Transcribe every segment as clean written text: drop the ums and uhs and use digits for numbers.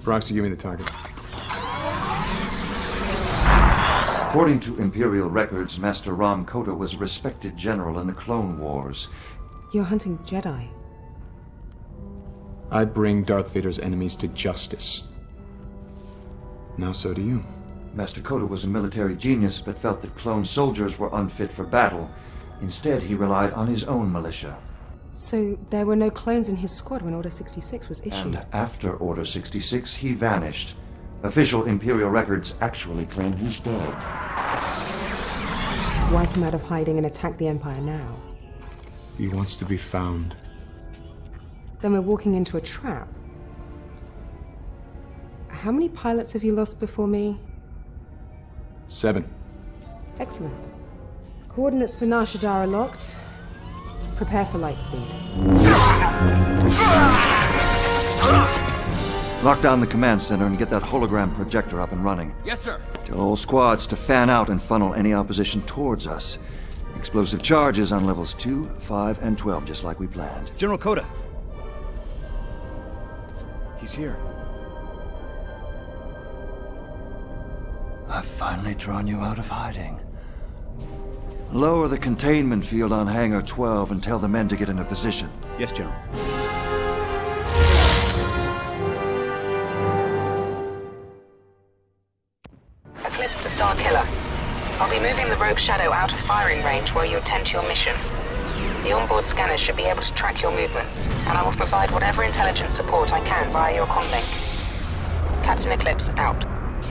Proxy, give me the target. According to Imperial records, Master Ram Kota was a respected general in the Clone Wars. You're hunting Jedi. I bring Darth Vader's enemies to justice. Now so do you. Master Kota was a military genius, but felt that clone soldiers were unfit for battle. Instead, he relied on his own militia. So there were no clones in his squad when Order 66 was issued? And after Order 66, he vanished. Official Imperial records actually claim he's dead. Why come out of hiding and attack the Empire now? He wants to be found. Then we're walking into a trap. How many pilots have you lost before me? 7. Excellent. Coordinates for Nar Shaddaa are locked. Prepare for light speed. Lock down the command center and get that hologram projector up and running. Yes, sir. Tell all squads to fan out and funnel any opposition towards us. Explosive charges on levels 2, 5, and 12, just like we planned. General Kota. He's here. I've finally drawn you out of hiding. Lower the containment field on Hangar 12 and tell the men to get into position. Yes, General. Eclipse to Starkiller. I'll be moving the Rogue Shadow out of firing range while you attend to your mission. The onboard scanners should be able to track your movements, and I will provide whatever intelligence support I can via your comlink. Captain Eclipse, out.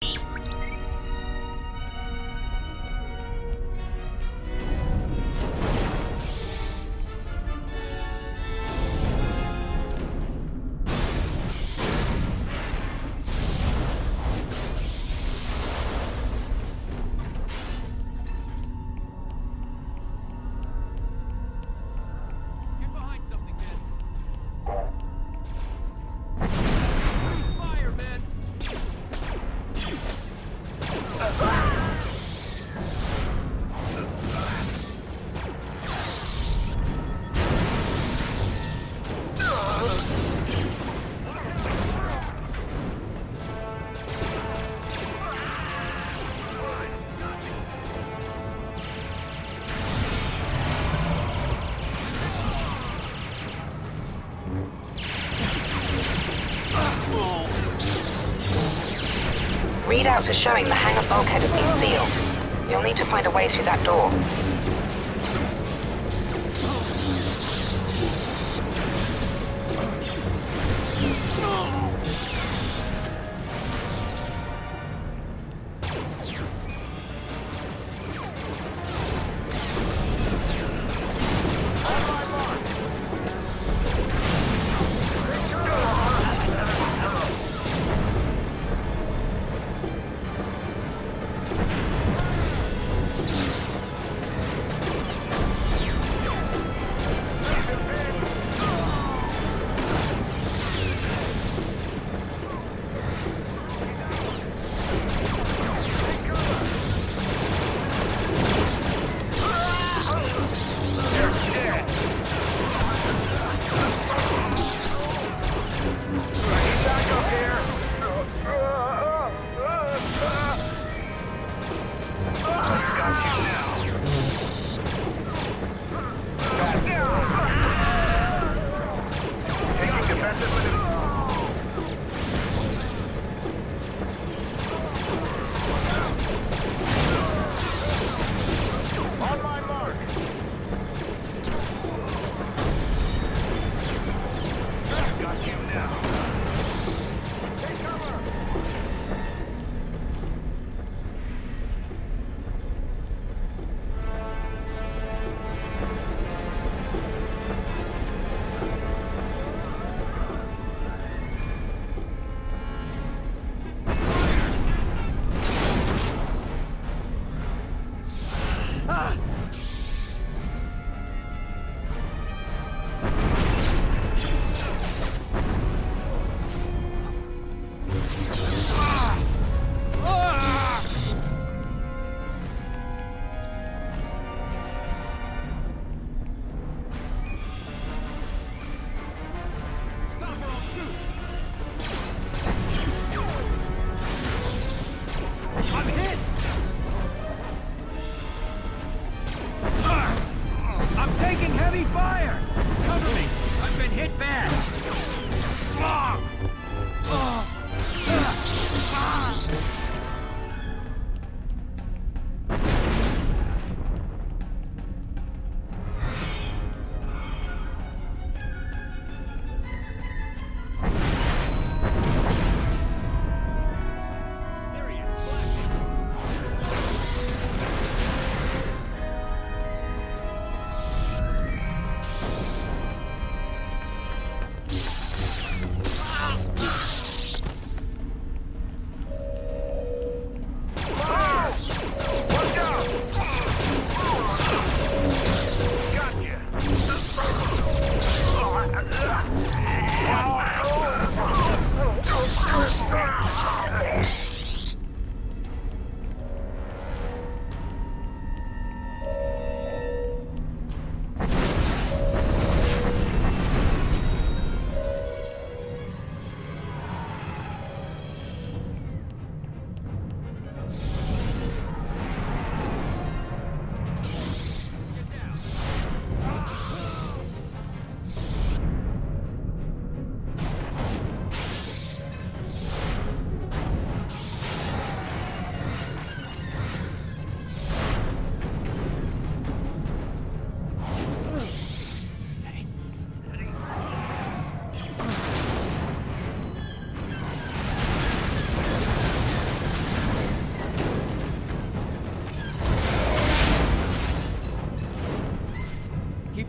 Readouts are showing the hangar bulkhead has been sealed. You'll need to find a way through that door.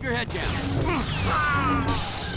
your head down.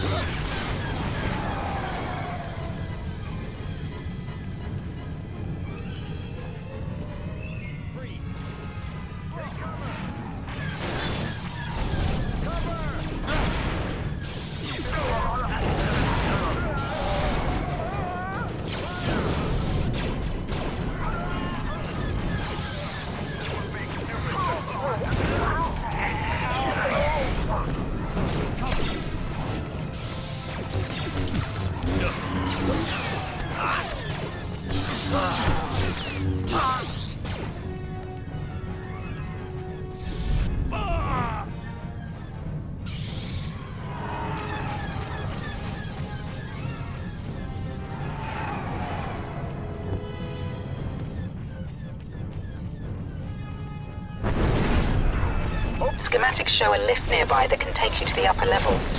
Schematics show a lift nearby that can take you to the upper levels.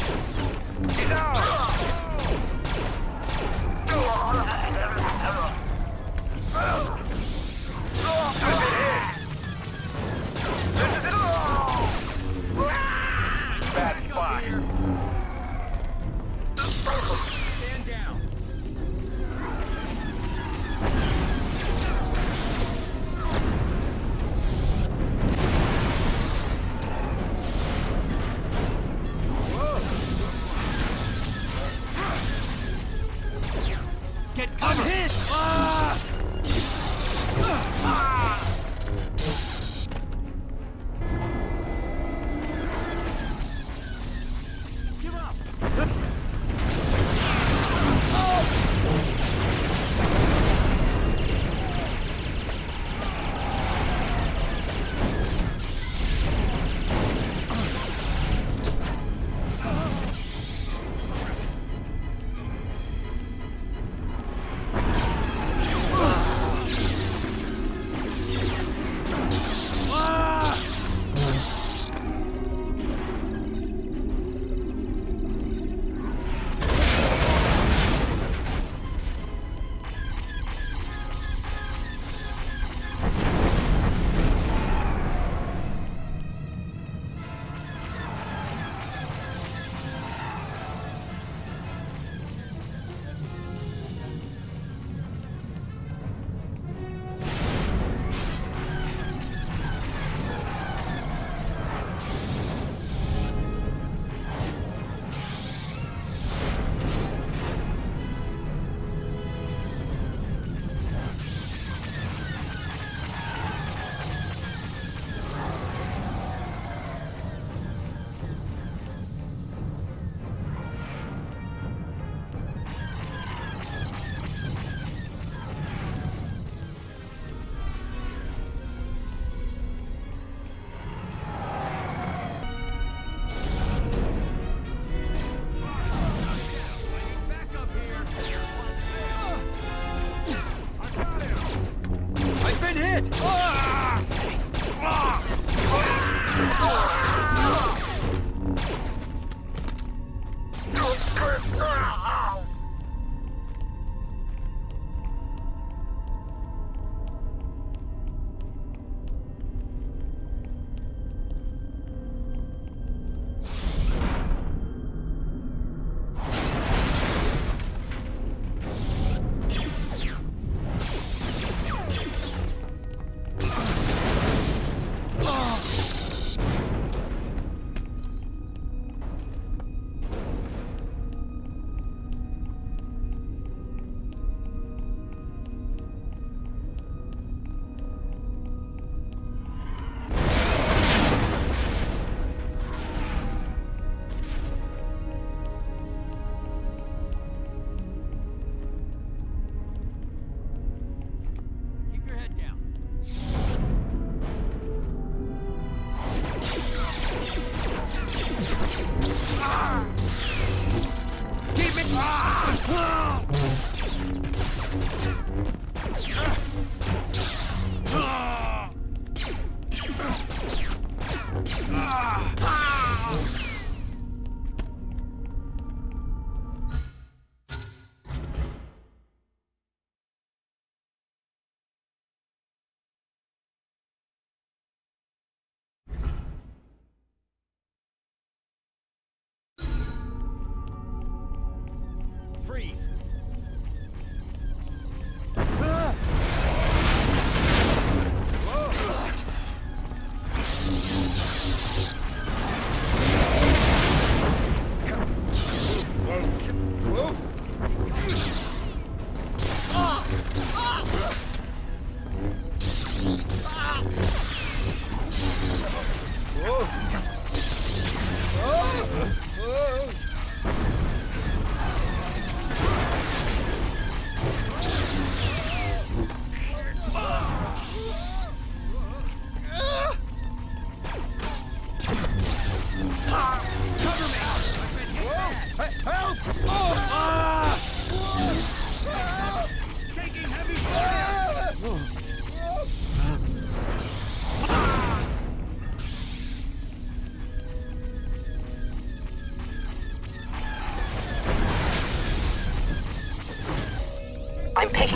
Bad spot. Stand down. Get cover. I'm hit! Give up!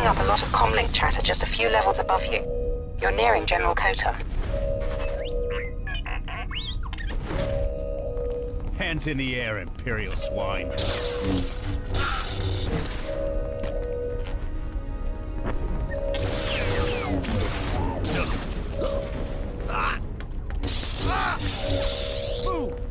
picking up a lot of comlink chatter just a few levels above you. You're nearing General Kota. Hands in the air, Imperial swine. Move!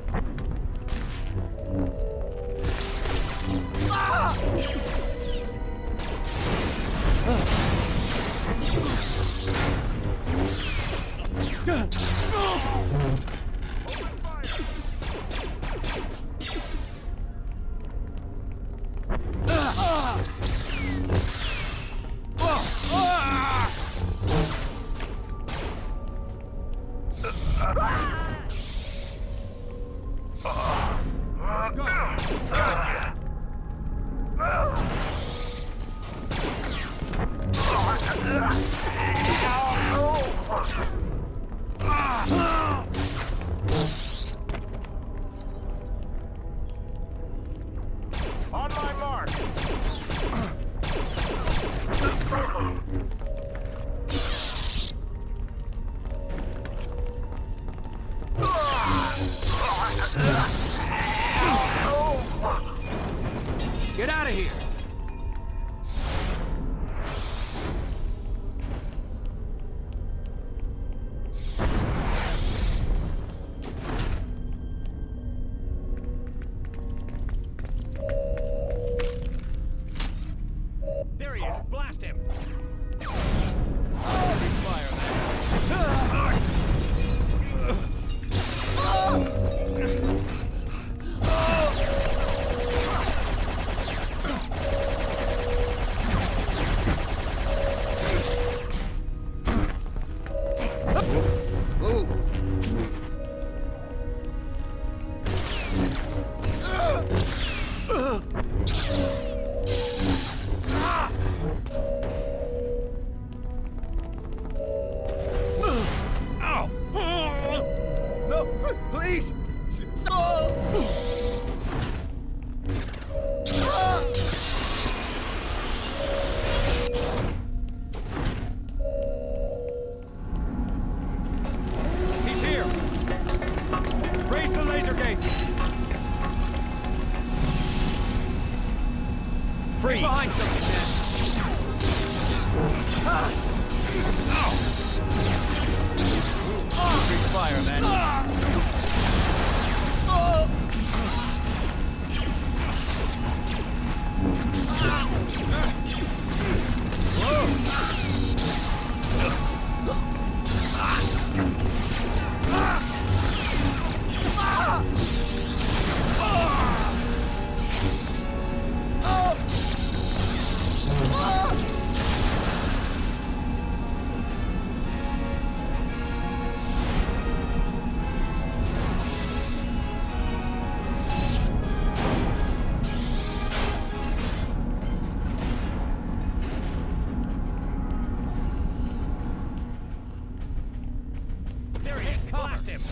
On my mark. Get out of here. There he is. Blast him. Big fire, man. No, please! Stop! He's here! Raise the laser gate! Freeze! Get behind something, man! Big fire, man. There he is! Blast him!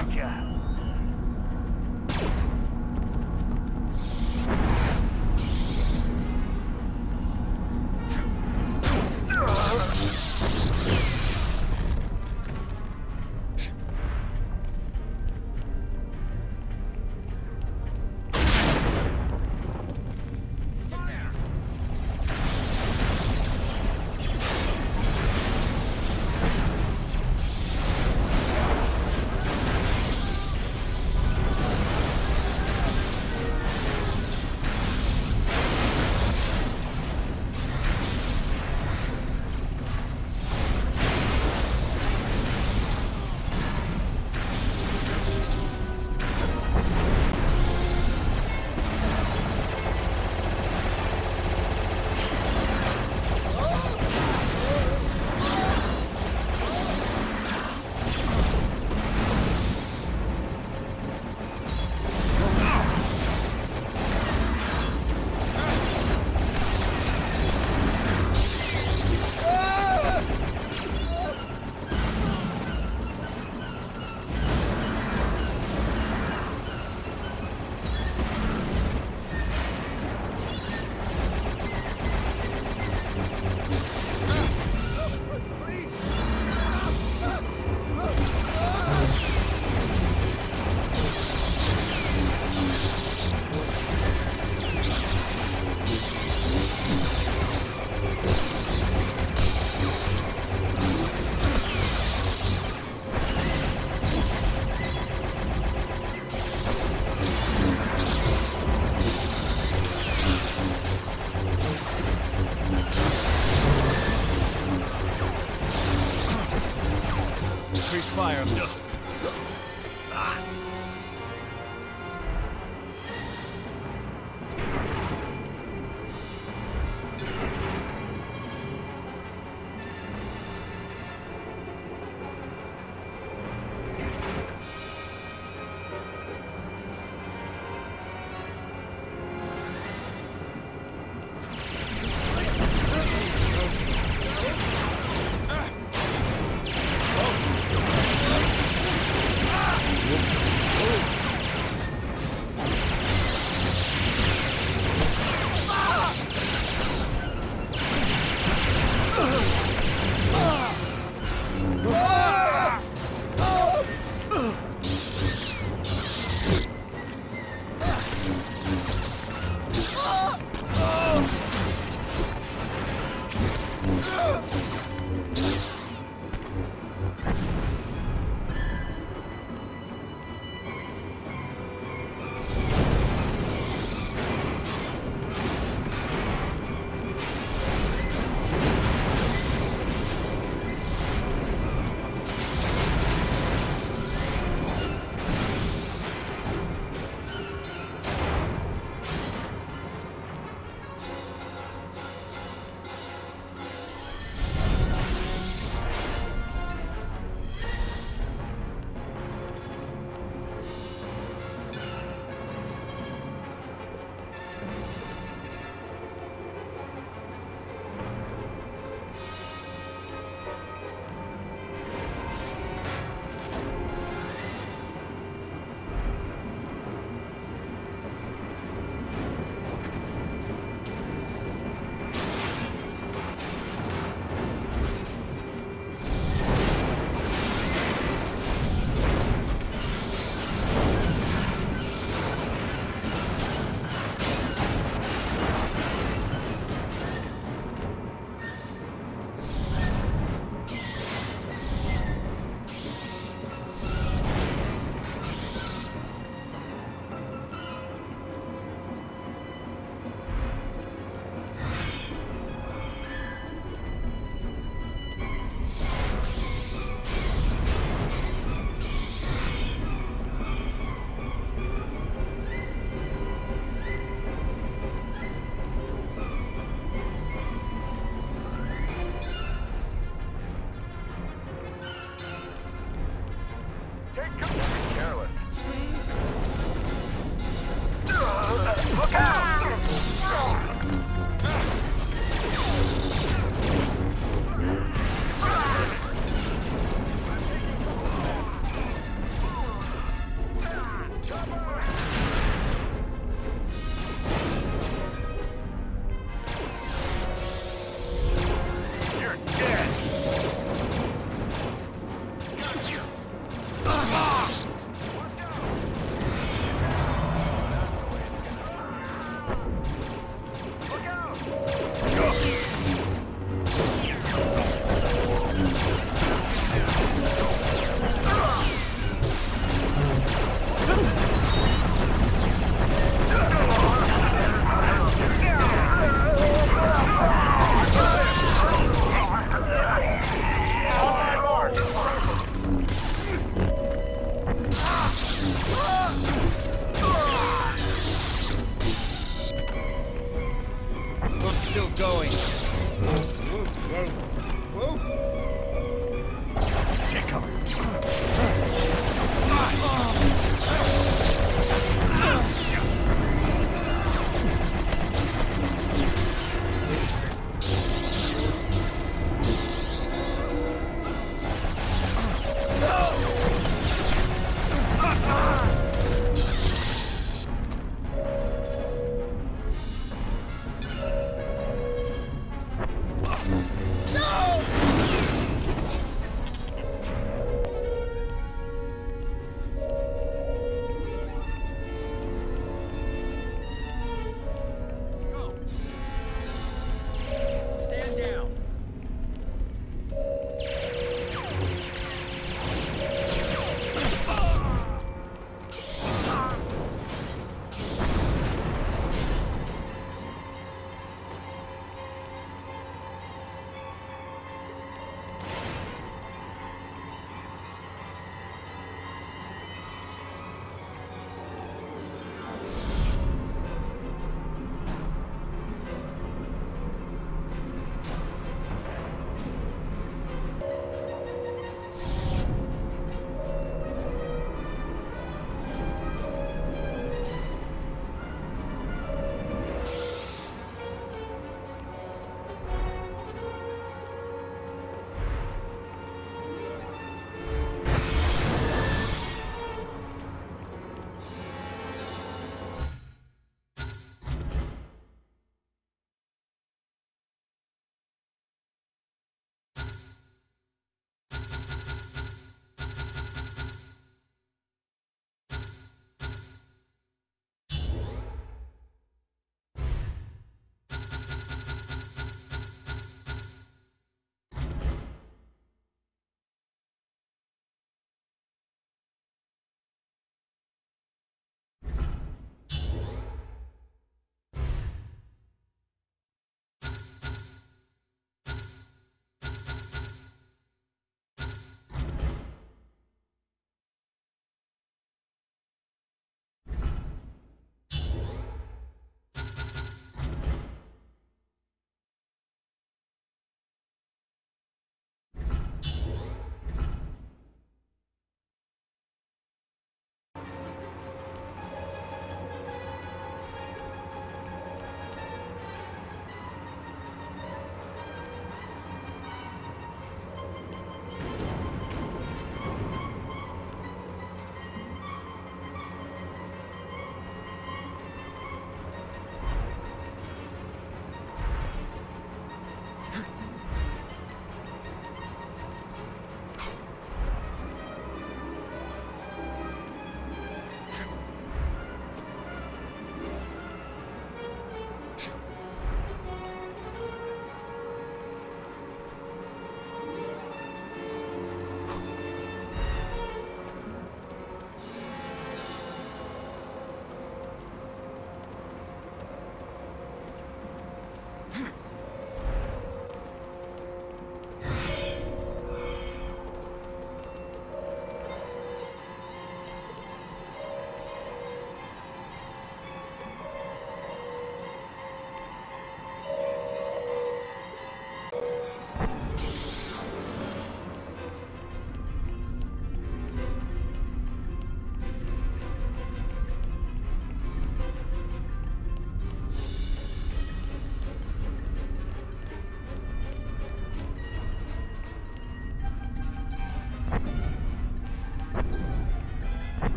Gotcha. Fire.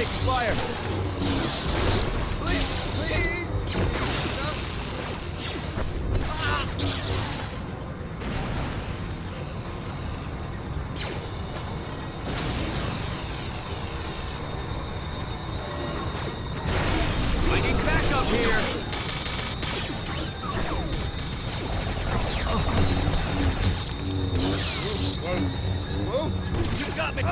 Taking fire! Please! Please! I need backup here! Whoa! You got me!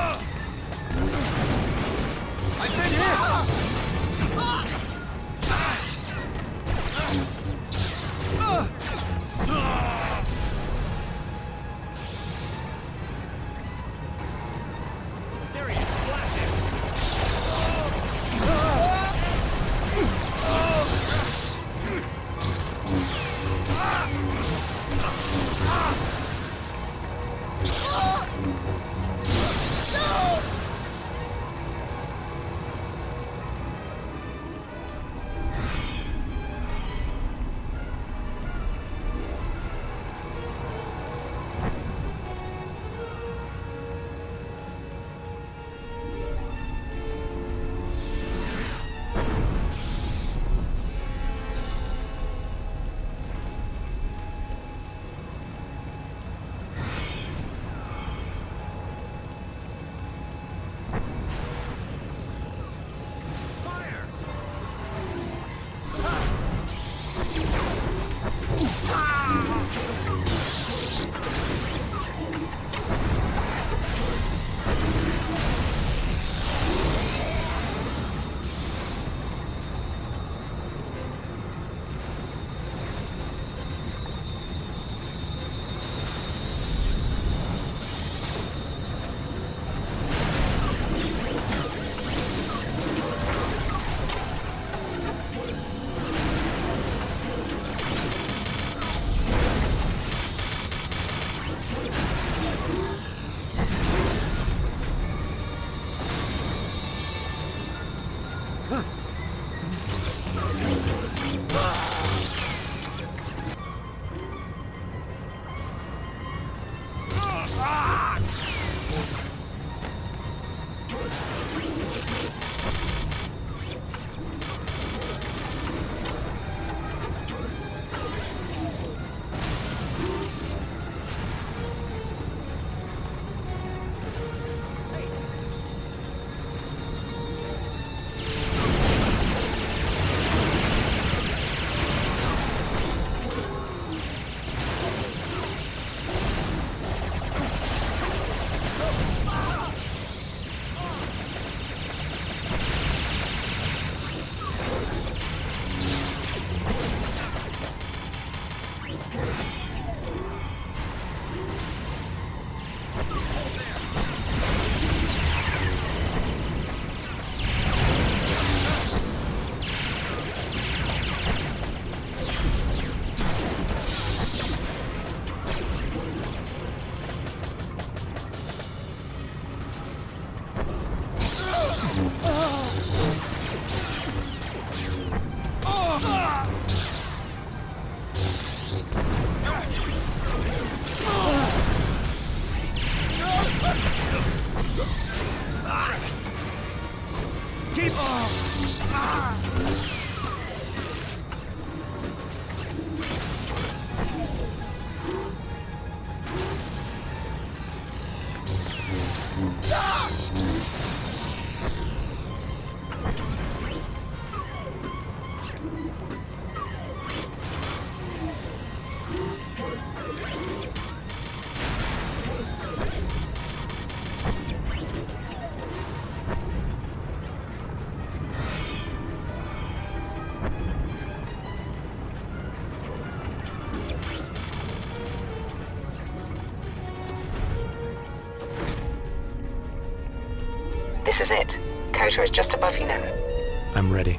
I've been hit! There he is! Blast him! This is it. Kota is just above you now. I'm ready.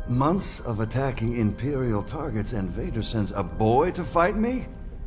Months of attacking Imperial targets, and Vader sends a boy to fight me?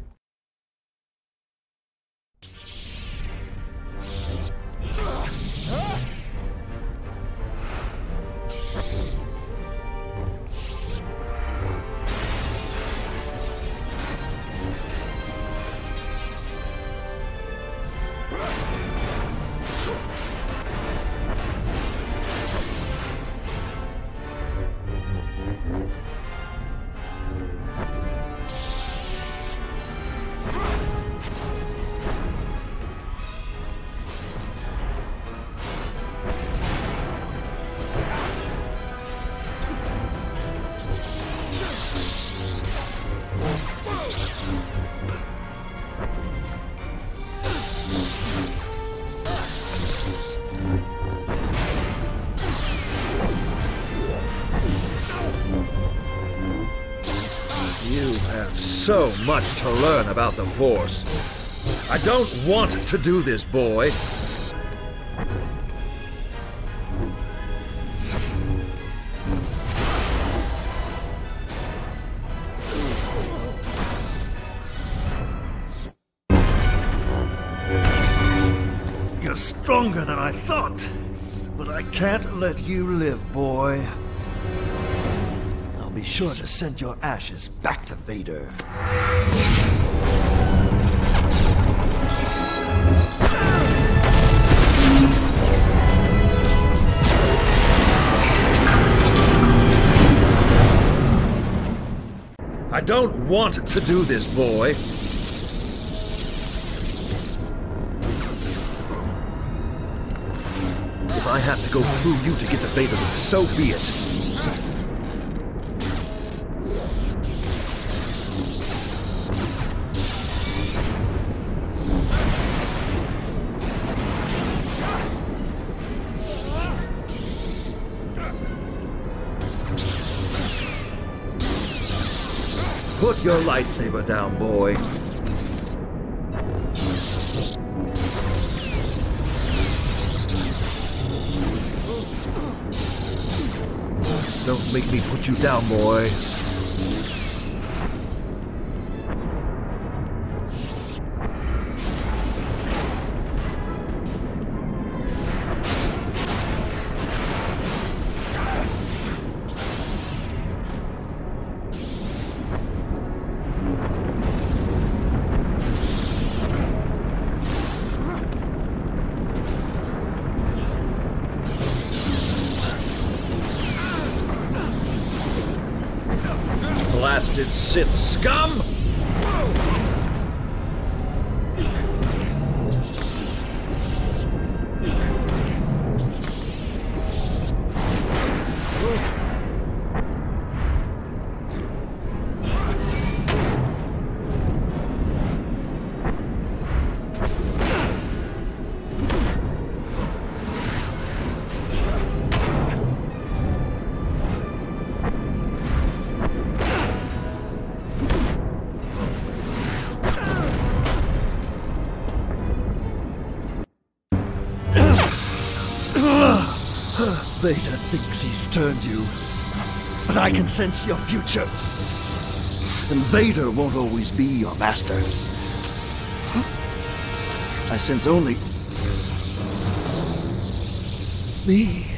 You have so much to learn about the Force. I don't want to do this, boy. You're stronger than I thought, but I can't let you live, boy. I'll be sure to send your ashes back to Vader. I don't want to do this, boy. If I have to go through you to get to Vader, so be it. Put your lightsaber down, boy. Don't make me put you down, boy. Blasted Sith scum! Vader thinks he's turned you, but I can sense your future. And Vader won't always be your master. I sense only me.